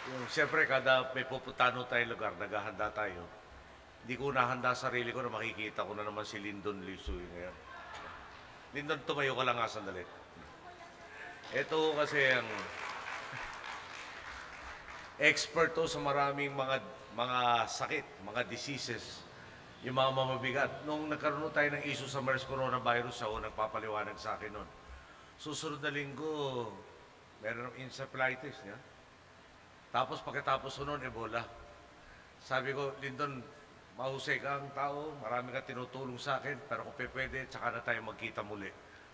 Yung siyempre kada may pupuntahan tayong lugar, naghahanda tayo. Hindi ko nahanda sarili ko na makikita ko na naman si Lyndon Lisoy ngayon. Lyndon, tumayo ka lang nga sandali. Ito kasi ang expert to sa maraming mga sakit, mga diseases, yung mga mamabigat. Nung nagkaroon tayo ng issue sa MERS coronavirus, ako nagpapaliwanag sa akin nun. Susunod na linggo, meron ng encephalitis niya. Tapos pagkatapos nun, Ebola. Sabi ko, Lyndon, mahusay ka ang tao, marami ka tinutulong sa akin, pero kung pwede, tsaka na tayo magkita muli.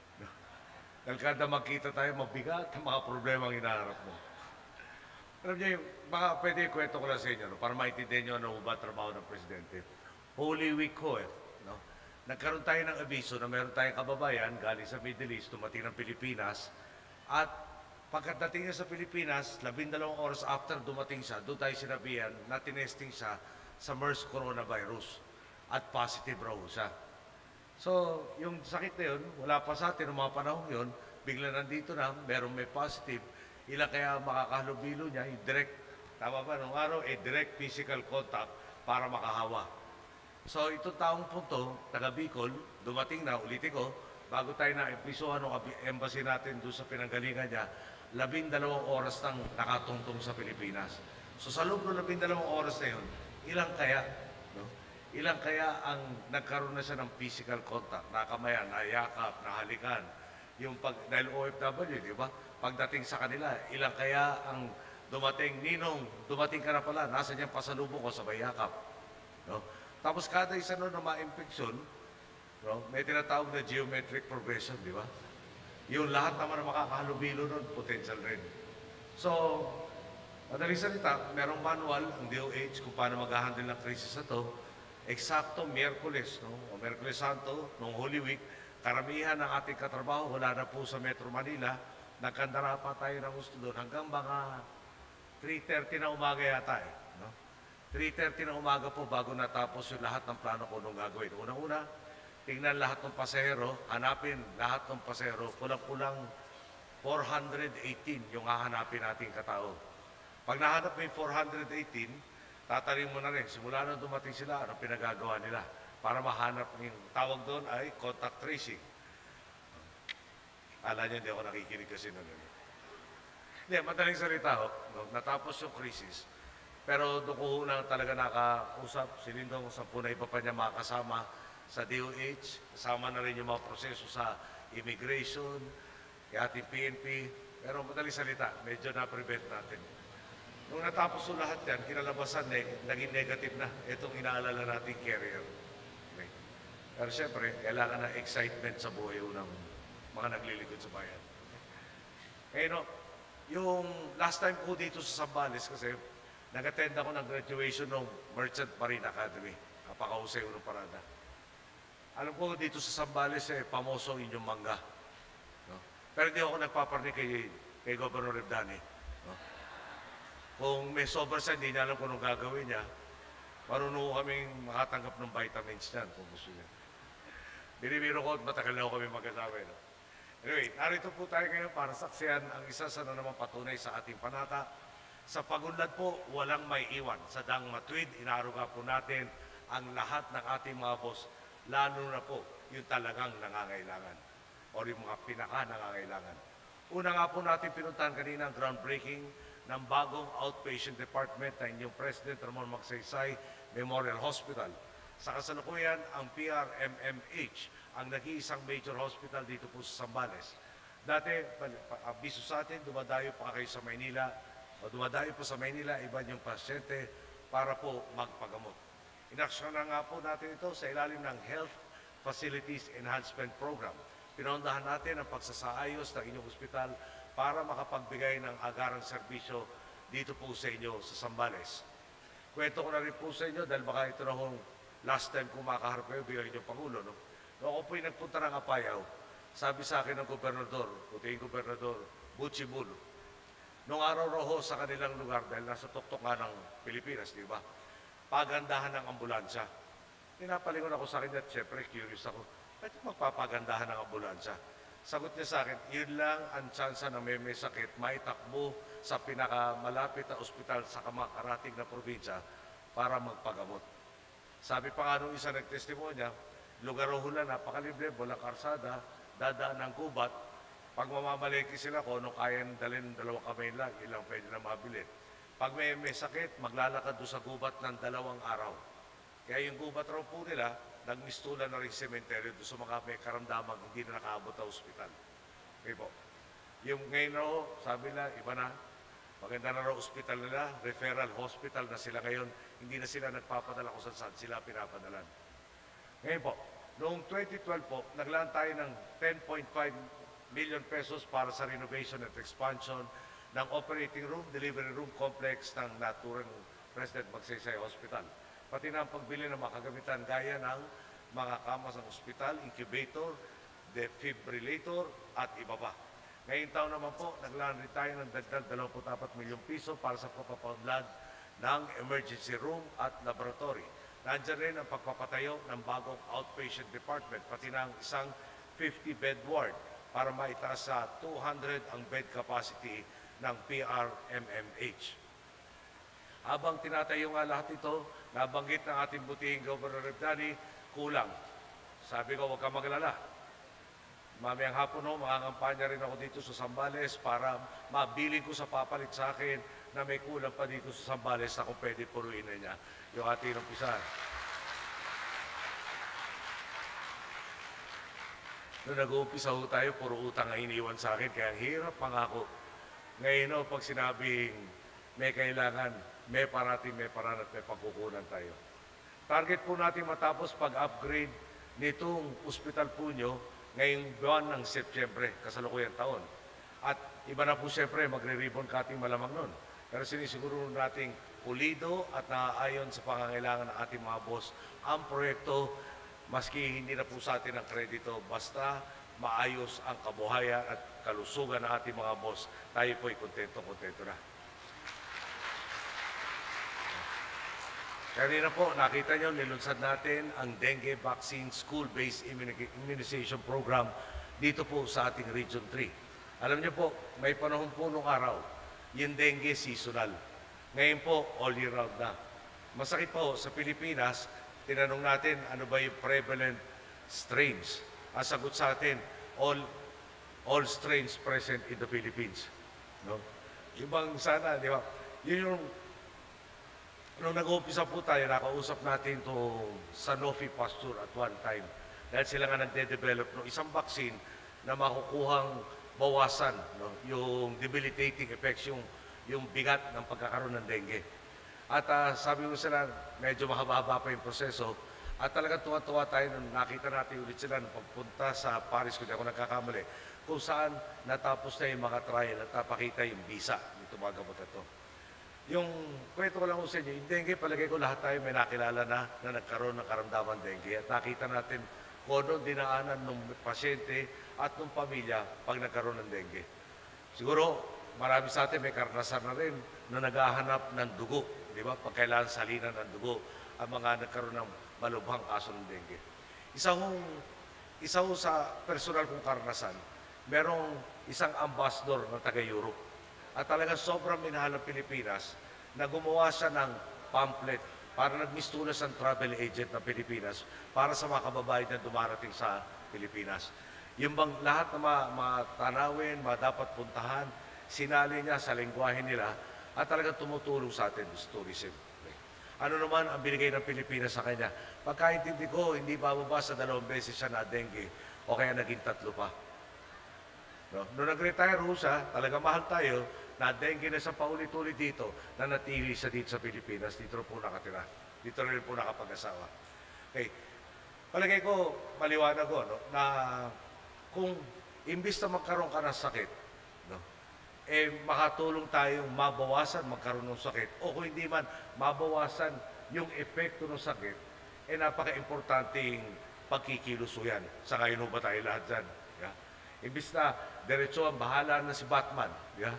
Dahil kada magkita tayo, mabigat ang mga problema ang hinaharap mo. Alam niyo, baka pwede kwento ko lang sa inyo, no? Para maintindihan niyo ano ba trabaho ng Presidente. Holy Week ko no? Nagkaroon tayo ng abiso na meron tayong kababayan galing sa Middle East, tumating ng Pilipinas, at pagkadating niya sa Pilipinas, 12 oras after dumating siya, doon tayo sinabihan na tinesting siya sa MERS coronavirus at positive raw siya. So, yung sakit na yun, wala pa sa atin ng mga panahon yun, bigla nandito na, meron may positive, ilang kaya makakahalubilo niya, direct, tama ba, nung araw, direct physical contact para makahawa. So, itong taong punto, taga Bicol, dumating na, ulitin ko, bago tayo na episohan ng embassy natin doon sa pinanggalingan niya, 12 oras nang nakatungtong sa Pilipinas. So, sa loob ng 12 oras na yun, ilang kaya, no? Ilang kaya ang nagkaroon na siya ng physical contact, nakamayan, nayakap, nahalikan, yung dahil OFW, di ba? Pagdating sa kanila, ilang kaya ang dumating, Ninong, dumating ka na pala, nasa niyang pasalubong ko sa bayakap. No? Tapos kada isa nun na ma-infection, no? May tinatawag na geometric progression, di ba? Yung lahat naman na makakahalubilo nun, potential rin. So, madaling salita, merong manual ang DOH kung paano mag-handle ng crisis na to. Eksakto Miyerkules, no? O Miyerkules Santo, noong Holy Week, karamihan ng ating katrabaho wala na po sa Metro Manila. Nagkandara pa tayo ng gusto doon hanggang mga 3:30 na umaga yata no? 3:30 na umaga po bago natapos yung lahat ng plano ko nung gagawin. Unang-una, tingnan lahat ng pasahero, hanapin lahat ng pasahero, kulang-kulang 418 yung hahanapin nating katao. Pag nahanap mo yung 418, tatarin mo na rin, simula nung dumating sila, ano pinagagawa nila para mahanap yung tawag doon ay contact tracing. Ala niyo, hindi ako nakikinig kasi nun. Hindi, madaling salita ho, no? Natapos yung crisis, pero doon ko na talaga nakausap, sinindong sa punay pa niya makasama sa DOH, kasama na rin yung mga proseso sa immigration, yung ating PNP, pero madaling salita, medyo na-prevent natin. Nung natapos yung lahat yan, kinalabasan, naging negative na itong inaalala nating carrier. Okay. Pero siyempre, kailangan ng excitement sa buhay ng mga naglilingkod sa bayan. Okay, no? Yung last time ko dito sa Zambales, kasi nag-attend ako ng graduation ng Merchant Marine Academy. Napakahusay ko ng parada. Alam ko dito sa Zambales, pamoso inyong mangga. No? Pero hindi ako nagpaparni kay Governor Rebdani. No? Kung may sobra siya, hindi niya alam kung anong gagawin niya, marunong kaming makatanggap ng vitamins niyan kung gusto niya. Binibiro ko at matagal na ako kami magkasama. No? Anyway, narito po tayo ngayon para saksiyan ang isa sa namang patunay sa ating panata. Sa pagunlad po, walang may iwan. Sa dang matuwid, inaruga po natin ang lahat ng ating mga boss, lalo na po yung talagang nangangailangan o yung mga pinaka-nangangailangan. Una nga po natin pinuntahan kanina ang groundbreaking ng bagong outpatient department na inyong President Ramon Magsaysay Memorial Hospital. Sa kasalukuyan, ang PRMMH ang nag-iisang major hospital dito po sa Zambales. Dati, abiso sa atin, dumadayo pa kayo sa Maynila o dumadayo po sa Maynila, iba yung pasyente para po magpagamot. Inaksyon na nga po natin ito sa ilalim ng Health Facilities Enhancement Program. Pinundahan natin ang pagsasaayos ng inyong ospital para makapagbigay ng agarang serbisyo dito po sa inyo sa Zambales. Kwento ko na rin po sa inyo dahil baka ito na kung last time kung makaharap kayo bilang inyong Pangulo. No? Noong ako po'y nagpunta ng Apayao, sabi sa akin ng gobernador, puting gobernador, Butchibulo, noong araw roho sa kanilang lugar dahil nasa tuktok nga ng Pilipinas, di ba? Pagandahan ng ambulansya. Pinapalingon ako sa akin at syempre curious ako, bakit magpapagandahan ng ambulansya? Sagot niya sa akin, yun lang ang tsansa na may sakit, maitakbo sa pinakamalapit na ospital sa kamakarating na probinsya para magpagamot. Sabi pa nga nung isa nagtestimonya, lugar ho na napakalibre, walang karsada, dadaan ng gubat, pag mamamaleki sila ko, ano kaya dalhin ng 2 kamay lang, ilang pwede na mabili. Pag may sakit, maglalakad doon sa gubat ng 2 araw. Kaya yung gubat raw po nila, nagmistulan na rin sementeryo doon sa mga may karamdaman hindi na nakaabot sa ospital. Okay po. Yung ngayon raw, sabi nila, iba na. Maganda na raw ospital nila, referral hospital na sila ngayon. Hindi na sila nagpapadala kung saan sila pinapadalan. Ngayon po, noong 2012 po, naglaan tayo ng 10.5 million pesos para sa renovation at expansion ng operating room, delivery room complex ng naturang President Magsaysay Hospital. Pati na ang pagbili ng mga kagamitan gaya ng mga kamas ng ospital, incubator, defibrillator at iba pa. Ngayong taon naman po, naglaan rin tayo ng dagdag 24 milyong piso para sa pagpapaunlad ng emergency room at laboratory. Nandiyan rin ang pagpapatayo ng bagong outpatient department, pati na ang isang 50-bed ward para maitaas sa 200 ang bed capacity ng PRMMH. Habang tinatayo nga lahat ito, nabanggit ng ating butihing Governor Rebdani, kulang. Sabi ko, huwag ka maglala. Mamayang hapon ho, makakampanya rin ako dito sa Zambales para mabili ko sa papalit sa akin na may kulang pa dito sa Zambales na kung pwede puruin na niya yung ating umpisahan. Noong nag-uumpisa ho tayo, puro utang ang iniwan sa akin, kaya hirap pangako. Ngayon ho, pag sinabing may kailangan, may parating, may paran at may pagkukunan tayo. Target po natin matapos pag-upgrade nitong ospital po nyo ngayong buwan ng Setyembre, kasalukuyang taon. At iba na po siyempre, magre-ribbon cutting malamang nun. Pero sinisiguro nating pulido at naaayon sa pangangailangan ng ating mga boss ang proyekto, maski hindi na po sa atin ang kredito, basta maayos ang kabuhayan at kalusugan ng ating mga boss, tayo po'y kontento na. Kanina po, nakita nyo, nilunsad natin ang dengue vaccine school-based immunization program dito po sa ating Region 3. Alam nyo po, may panahon po nung araw, yung dengue seasonal. Ngayon po, all year round na. Masakit po, sa Pilipinas, tinanong natin ano ba yung prevalent strains. Ang sagot sa atin, all strains present in the Philippines. No? Ibang sana, di ba? Yun yung nung nag-uumpisa po tayo, nakausap natin to Sanofi Pasteur at one time. Dahil sila nga nagde-develop ng isang vaccine na makukuhang bawasan yung debilitating effects, yung bigat ng pagkakaroon ng dengue. At sabi ko sila, medyo mahaba-haba pa yung proseso. At talagang tuwa-tuwa tayo nung nakita natin ulit sila nung pagpunta sa Paris, kung di ako nagkakamali, kung saan natapos na yung mga trial at napakita yung visa nito mga gamot ito. Yung kwento ko lang sa inyo, yung dengue, palagay ko lahat tayo may nakilala na nagkaroon ng karamdaman dengue. At nakita natin kung ano dinaanan ng pasyente at ng pamilya pag nagkaroon ng dengue. Siguro, marami sa atin may karanasan na rin na naghahanap ng dugo. Di ba? Pag kailangan salinan ng dugo ang mga nagkaroon ng malubhang kaso ng dengue. Isa ho sa personal kong karanasan, merong isang ambassador ng taga-Europe. At talagang sobrang minahal ng Pilipinas na gumawa siya ng pamphlet para nagmistulas ang travel agent ng Pilipinas para sa mga kababayan na dumarating sa Pilipinas. Yung bang lahat na matanawin, dapat puntahan, sinali niya sa lengguwahe nila at talagang tumutulong sa atin sa tourism. Ano naman ang binigay ng Pilipinas sa kanya? Pagkaintindi ko, hindi bababa sa 2 beses siya na dengue o kaya naging 3 pa. No? Noong nag-retire ho siya, talaga mahal tayo, na dengue na sa paulit-ulit dito, na natili siya dito sa Pilipinas, dito po nakatira. Dito rin po nakapag-asawa. Okay. Palagay ko, maliwanag ko, no, na kung imbis na magkaroon ka ng sakit, no, makatulong tayong mabawasan magkaroon ng sakit, o kung hindi man, mabawasan yung epekto ng sakit, napaka-importanting pagkikilusuyan. Sa ngayon ba tayo lahat dyan? Yeah? Imbis na diretso ang bahala na si Batman. Yeah?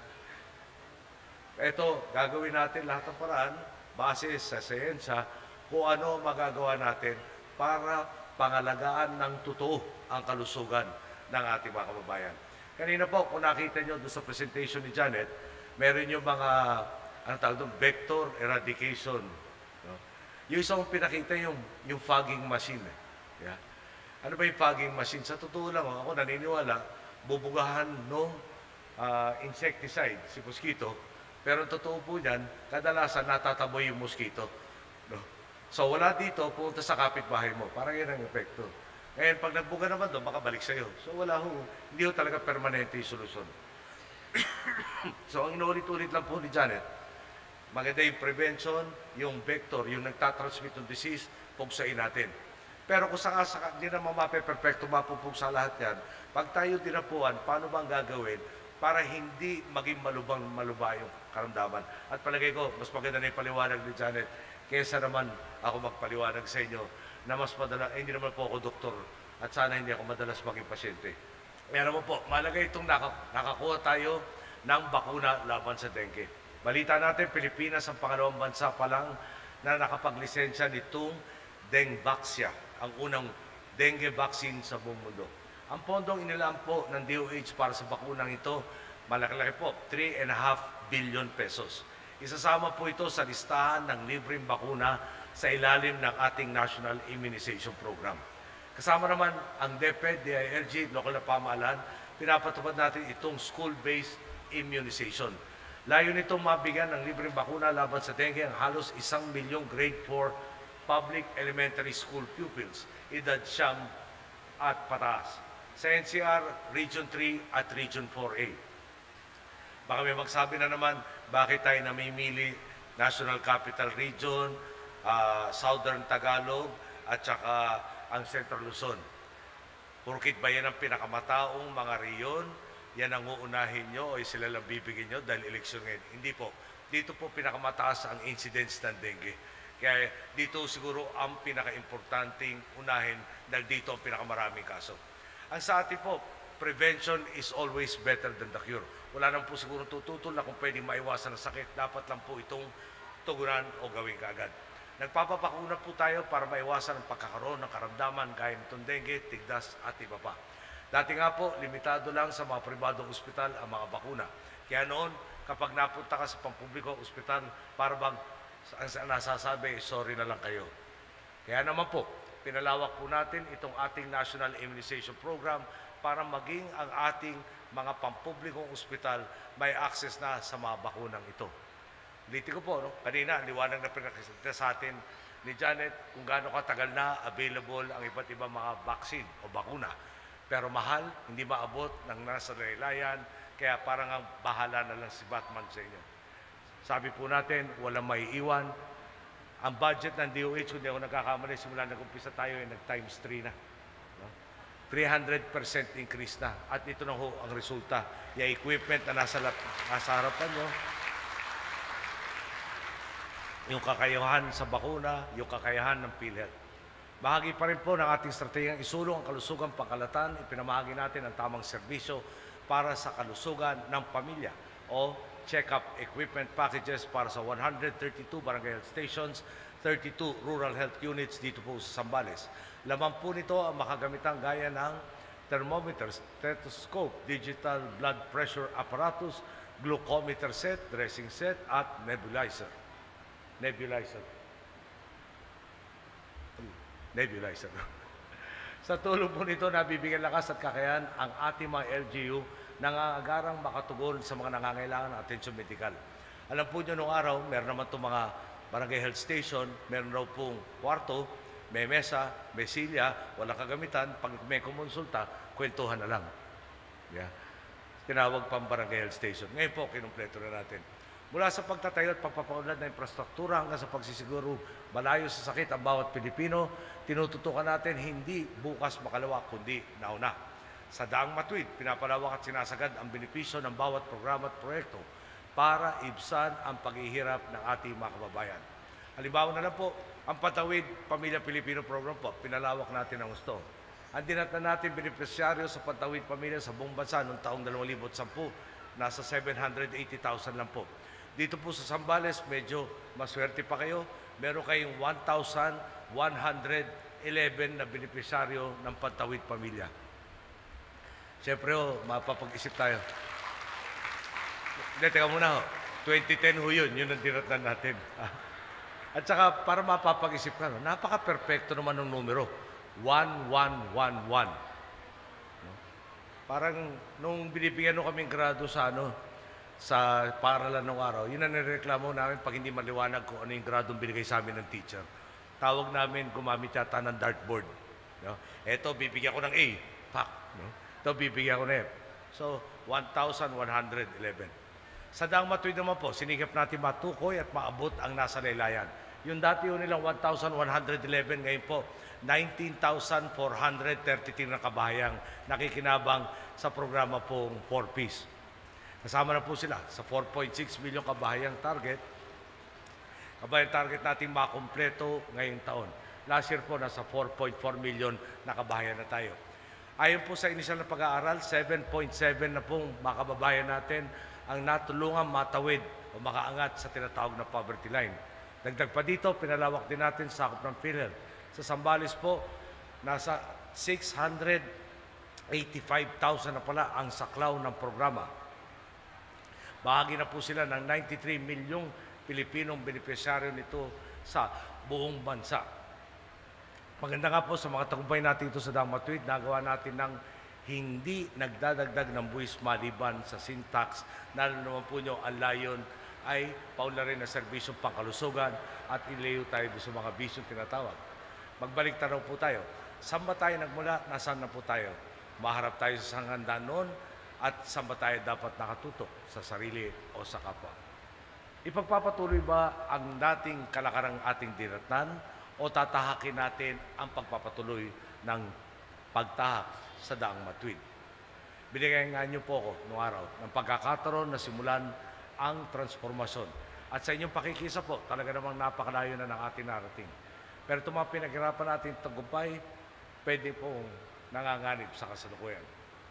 Ito, gagawin natin lahat ng paraan base sa siyensya kung ano magagawa natin para pangalagaan ng totoo ang kalusugan ng ating mga kababayan. Kanina po, kung nakita nyo doon sa presentation ni Janet, meron yung mga, ano tawag doon, vector eradication. No? Yung isang pinakita yung fogging machine. Yeah. Ano ba yung fogging machine? Sa totoo lang, ako naniniwala, bubugahan ng insecticide, si mosquito, pero totoo po niyan, kadalasan natataboy yung mosquito. No? So wala dito, punta sa kapitbahay mo. Parang yan ang epekto. Ngayon, pag nagbuga naman doon, makabalik sa'yo. So wala ho, hindi ho talaga permanente yung solusyon. So ang inuulit-ulit lang po ni Janet, maganda yung prevention, yung vector, yung nagtatransmit ng disease, pugsain natin. Pero kung saka hindi naman mape-perfecto mapupugsa lahat yan, pag tayo dinapuan, paano ba ang gagawin para hindi maging maluba yung karamdaman? At palagay ko, mas maganda na yung paliwanag ni Janet kaysa naman ako magpaliwanag sa inyo na mas madala, hindi naman po ako doktor at sana hindi ako madalas maging pasyente. Kaya naman po, malaga itong nakakuha tayo ng bakuna laban sa dengue. Balita natin, Pilipinas ang pangalawang bansa pa lang na nakapaglisensya nitong Dengvaxia, ang unang dengue vaccine sa buong mundo. Ang pondong inilaan po ng DOH para sa bakunang ito, malaki-laki po, 3.5 billion pesos. Isasama po ito sa listahan ng libreng bakuna sa ilalim ng ating National Immunization Program. Kasama naman ang DepEd, DILG, lokal na pamahalaan, pinapatupad natin itong school-based immunization. Layo nitong mabigyan ng libreng bakuna laban sa dengue ang halos 1 milyong grade 4 public elementary school pupils, edad 9 at pataas, sa NCR, Region 3 at Region 4A. Baka may magsabi na naman, bakit tayo namimili National Capital Region, Southern Tagalog, at saka ang Central Luzon. Porkit ba yan ang pinakamataong mga riyon, yan ang uunahin nyo o sila lang bibigyan nyo dahil eleksyon ngayon? Hindi po. Dito po pinakamataas ang incidence ng dengue. Kaya dito siguro ang pinaka-importanting unahin dahil dito ang pinakamaraming kaso. Ang sa atin po, prevention is always better than the cure. Wala nang po siguro tututol na kung pwedeng maiwasan ang sakit. Dapat lang po itong tugunan o gawin kaagad. Nagpapabakuna po tayo para maiwasan ang pagkakaroon ng karamdaman gaya nitong dengue, tigdas at iba pa. Dati nga po, limitado lang sa mga pribadong ospital ang mga bakuna. Kaya noon, kapag napunta ka sa pampubliko ospital, para bang ang nasasabi, sorry na lang kayo. Kaya naman po, pinalawak po natin itong ating National Immunization Program para maging ang ating mga pampublikong ospital may access na sa mga bakunang ito. Ulitin ko po, no? Kanina, liwanag na pinakita sa atin ni Janet kung gaano katagal na available ang iba't ibang mga vaccine o bakuna. Pero mahal, hindi maabot ng nasa laylayan, kaya parang ang bahala na lang si Batman sa inyo. Sabi po natin, walang maiiwan. Ang budget ng DOH, kung di ako nagkakamali, simula nag-umpisa tayo, nag-times 3 na. No? 300% increase na. At ito na ho ang resulta. Yung equipment na nasa harapan nyo, yung kakayahan sa bakuna, yung kakayahan ng PhilHealth. Bahagi pa rin po ng ating strategyang isulong ang kalusugan pangkalatan, ipinamahagi natin ang tamang serbisyo para sa kalusugan ng pamilya o check-up equipment packages para sa 132 barangay health stations, 32 rural health units dito po sa Zambales. Laman po nito ang makagamitang gaya ng thermometer, stethoscope, digital blood pressure apparatus, glucometer set, dressing set, at nebulizer. Sa tulong po nito, nabibigyan lakas at kakayahan ang ating mga LGU na agarang makatugon sa mga nangangailangan ng atensyon medikal. Alam po nyo, nung araw, meron naman itong mga barangay health station, meron raw pong kwarto, may mesa, may silya, walang kagamitan. Pag may kumonsulta, kwentuhan na lang. Yeah. Tinawag pang barangay health station. Ngayon po, kinumpleto na natin. Mula sa pagtatayo at pagpapaunlad ng infrastruktura hanggang sa pagsisiguro malayo sa sakit ang bawat Pilipino, tinututukan natin hindi bukas makalawa kundi nauna. Sa daang matuwid, pinapalawak at sinasagad ang benepisyo ng bawat programa at proyekto para ibsan ang paghihirap ng ating mga kababayan. Halimbawa na lang po, ang Patawid Pamilya Pilipino Program po, pinalawak natin ang gusto. Ang dinatan natin benepisyaryo sa Patawid Pamilya sa buong bansa noong taong 2010, nasa 780,000 lang po. Dito po sa Zambales, medyo maswerte pa kayo. Meron kayong 1,111 na benepisyaryo ng Patawid Pamilya. Siyempre mapapag-isip tayo. Hindi, teka muna ho. 2010 ho yun ang dinatnan natin. At saka, para mapapag-isip ka, no? Napaka-perfecto naman ng numero. 1111. No? Parang, nung binibigyan nyo kaming grado sa sa paaralan ng araw, yun ang nireklamo namin pag hindi maliwanag kung ano yung gradong binigay sa amin ng teacher. Tawag namin, gumamit yata ng dartboard. No? Eto, bibigyan ko ng A. Pak. No? Ito, bibigyan ko ng F. So, 1,111. Sa Daang Matuwid naman po, sinigap natin matukoy at maabot ang nasa laylayan. Yung dati yun nilang 1,111, ngayon po, 19,433 na kabahayang nakikinabang sa programa pong 4Ps. Kasama na po sila sa 4.6 million kabahayang target. Kabahayang target natin makumpleto ngayong taon. Last year po, nasa 4.4 million na kabahayan na tayo. Ayon po sa inisyal na pag-aaral, 7.7 na pong mga kababayan natin ang natulungan matawid o makaangat sa tinatawag na poverty line. Dagdag pa dito, pinalawak din natin sakop ng PhilHealth. Sa Zambales po, nasa 685,000 na pala ang saklaw ng programa. Bahagi na po sila ng 93 milyong Pilipinong benepisyaryo nito sa buong bansa. Maganda nga po sa mga tagumpay natin ito sa Daang Matuwid, nagawa natin ng hindi nagdadagdag ng buwis maliban sa sin tax, na naman po nyo ang layon ay paunlarin na serbisyong pangkalusugan at ilayo tayo sa mga bisyong tinatawag. Magbalik tanaw po tayo. Saan ba tayo nagmula? Nasaan na po tayo? Maharap tayo sa sanghanda noon at saan ba tayo dapat nakatutok? Sa sarili o sa kapwa? Ipagpapatuloy ba ang dating kalakarang ating dinatnan o tatahakin natin ang pagpapatuloy ng pagtahak sa Daang Matuwid? Binigyan nga niyo po ako noong araw ng pagkakataon na simulan ang transformasyon. At sa inyong pakikisa po, talaga namang napakalayo na ng ating narating. Pero itong mga pinaghirapan natin tagumpay, pwede pong nanganganib sa kasalukuyan.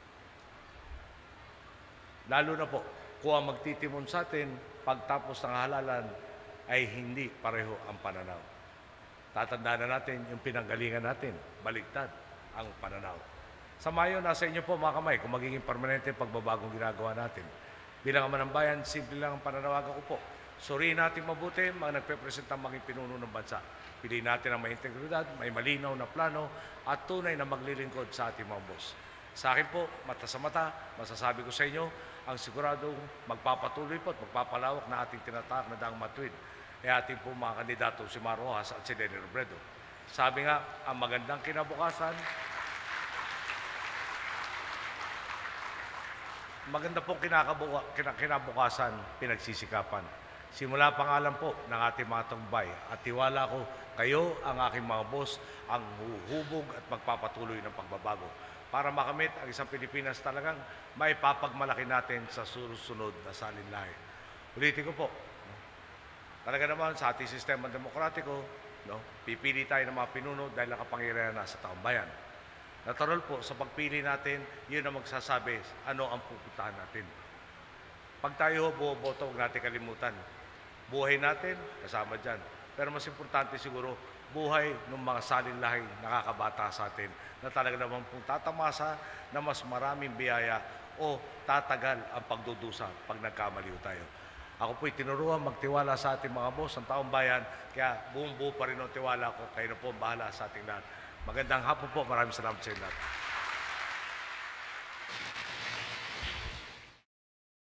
Lalo na po, kung ang magtitimon sa atin, pagtapos ng halalan, ay hindi pareho ang pananaw. Tatandaan na natin yung pinanggalingan natin, baliktad ang pananaw. Sa Mayo, nasa inyo po mga kamay kung magiging permanente pagbabagong ginagawa natin. Bilang ama ng bayan, simple lang ang pananawagan ko po. Suriin natin mabuti mga nagpepresentang maging pinuno ng bansa. Piliin natin ang may integridad, may malinaw na plano at tunay na maglilingkod sa ating mga boss. Sa akin po, mata sa mata, masasabi ko sa inyo, ang siguradong magpapatuloy po at magpapalawak na ating tinatahak na Daang Matuwid ay ating po mga kandidato si Mar Rojas at si Leni Robredo. Sabi nga, ang magandang kinabukasan, maganda pong kinabukasan, pinagsisikapan. Simula pangalan po ng ating mga tagumpay at tiwala ko, kayo ang aking mga boss, ang huhubog at magpapatuloy ng pagbabago para makamit ang isang Pilipinas talagang may papagmalaki natin sa susunod na salinlahi. Ulitin ko po, talaga naman sa ating sistema demokratiko, pipili tayo ng mga pinuno dahil nakapangyarihan na sa taong bayan. Natural po, sa pagpili natin, yun ang magsasabi ano ang pupuntahan natin. Pag tayo bumoboto, huwag natin kalimutan. Buhay natin, kasama dyan. Pero mas importante siguro, buhay ng mga salinlahing nakakabata sa atin na talaga naman pong tatamasa na mas maraming biyaya o tatagal ang pagdudusa pag nagkamaliw tayo. Ako po'y tinuruan magtiwala sa ating mga boss, ang taong bayan, kaya buong buo pa rin ang tiwala ko, kayo na po ang bahala sa ating lahat. Magandang hapon po, maraming salamat sa inyo lahat.